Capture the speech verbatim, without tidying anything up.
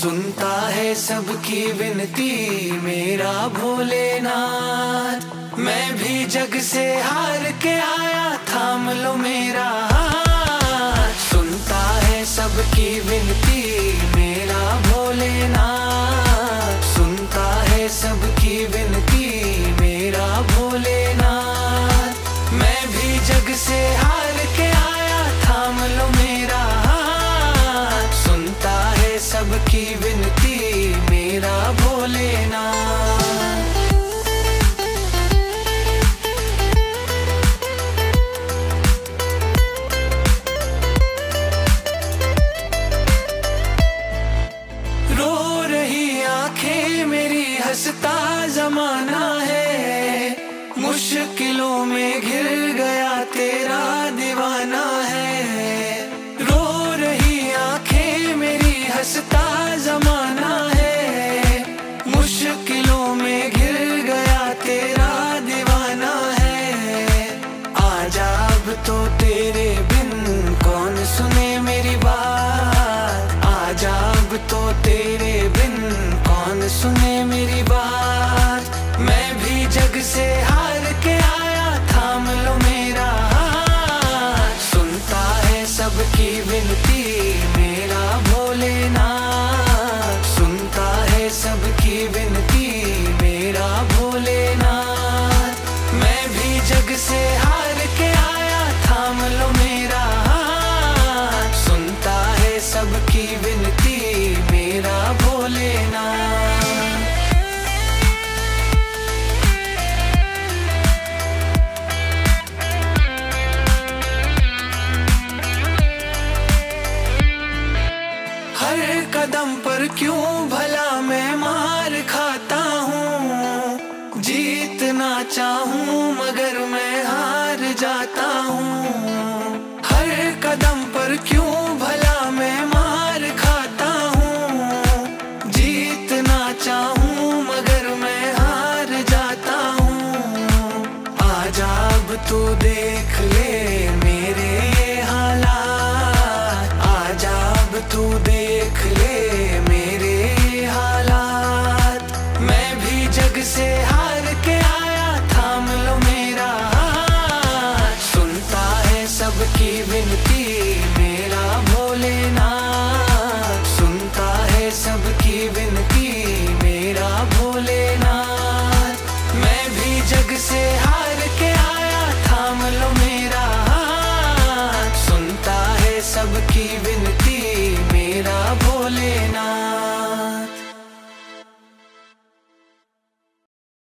सुनता है सबकी विनती मेरा भोलेनाथ। मैं भी जग से हार के आया, थाम लो मेरा हाथ। सुनता है सबकी विनती मेरा भोलेनाथ। सुनता है सबकी विनती मेरा भोलेनाथ। मैं भी जग से हार के आया, थाम लो मेरा हाथ। सुनता है सबकी विनती मेरा भोलेनाथ। रो रही आंखें मेरी, हंसता जमाना है। मुश्किलों में घिर गया तेरा दीवाना है। रो रही आंखें मेरी, हंसता जमाना है। मुश्किलों में घिर गया तेरा दीवाना है। आजा अब तो तेरे बिन कौन सुने मेरी बात। आजा अब तो तेरे बिन कौन सुने मेरी बात। मैं भी जग से हार के आया, थाम लो मेरा हाथ। सुनता है सबकी विनती मेरा भोलेनाथ। सुनता है सबकी विनती मेरा भोलेनाथ। मैं भी जग से हार के आया, थाम लो मेरा हाथ। सुनता है सबकी विनती मेरा भोलेनाथ। हर कदम पर क्यों भला मैं मार खाता हूँ। जीतना चाहूँ मगर मैं हार जाता हूँ। हर कदम पर क्यों भला मैं मार खाता हूँ। जीतना चाहूँ मगर मैं हार जाता हूँ। आजा अब तू देख ले मेरे ये हालात। आजा अब तू देख ले मेरे ये हालात। मैं भी जग से हार के आया, थाम लो मेरा हाथ। सुनता है सबकी विनती